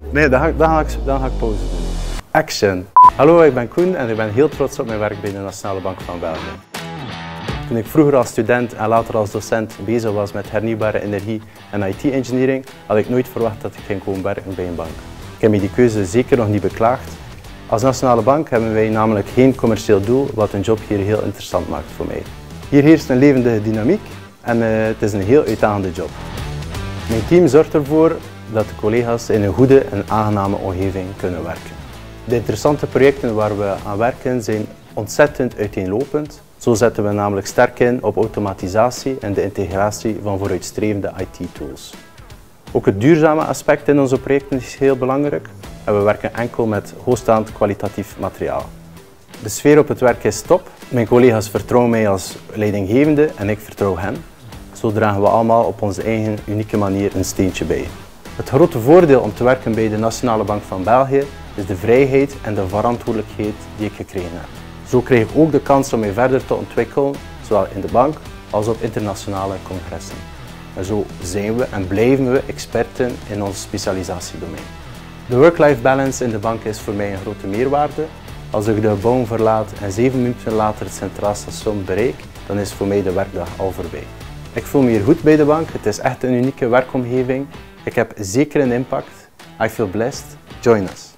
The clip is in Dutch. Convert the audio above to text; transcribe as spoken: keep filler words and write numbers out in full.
Nee, dan ga, dan, ga ik, dan ga ik pauze doen. Action. Hallo, ik ben Koen en ik ben heel trots op mijn werk bij de Nationale Bank van België. Toen ik vroeger als student en later als docent bezig was met hernieuwbare energie en I T-engineering, had ik nooit verwacht dat ik ging komen werken bij een bank. Ik heb me die keuze zeker nog niet beklaagd. Als Nationale Bank hebben wij namelijk geen commercieel doel, wat een job hier heel interessant maakt voor mij. Hier heerst een levendige dynamiek en uh, het is een heel uitdagende job. Mijn team zorgt ervoor dat de collega's in een goede en aangename omgeving kunnen werken. De interessante projecten waar we aan werken zijn ontzettend uiteenlopend. Zo zetten we namelijk sterk in op automatisatie en de integratie van vooruitstrevende I T-tools. Ook het duurzame aspect in onze projecten is heel belangrijk en we werken enkel met hoogstaand kwalitatief materiaal. De sfeer op het werk is top. Mijn collega's vertrouwen mij als leidinggevende en ik vertrouw hen. Zo dragen we allemaal op onze eigen unieke manier een steentje bij. Het grote voordeel om te werken bij de Nationale Bank van België is de vrijheid en de verantwoordelijkheid die ik gekregen heb. Zo krijg ik ook de kans om mij verder te ontwikkelen, zowel in de bank als op internationale congressen. En zo zijn we en blijven we experten in ons specialisatiedomein. De work-life balance in de bank is voor mij een grote meerwaarde. Als ik de gebouw verlaat en zeven minuten later het Centraal Station bereik, dan is voor mij de werkdag al voorbij. Ik voel me hier goed bij de bank, het is echt een unieke werkomgeving. Ik heb zeker een impact. I feel blessed. Join us.